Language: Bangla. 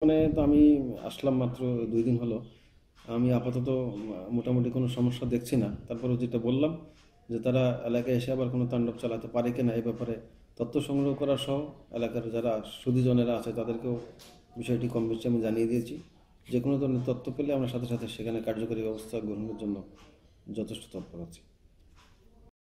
মানে তো আমি আসলাম মাত্র 2 দিন হলো। আমি আপাতত মোটামুটি কোনো সমস্যা দেখছি না। তারপরেও যেটা বললাম যে তারা এলাকায় এসে আবার কোনো তাণ্ডব চালাতে পারে কিনা এই ব্যাপারে তথ্য সংগ্রহ করা সহ এলাকার যারা সুধীজনেরা আছে তাদেরকেও বিষয়টি কম বেশি আমি জানিয়ে দিয়েছি। যে কোনো ধরনের তথ্য পেলে আমরা সাথে সাথে সেখানে কার্যকরী ব্যবস্থা গ্রহণের জন্য যথেষ্ট তৎপর আছি।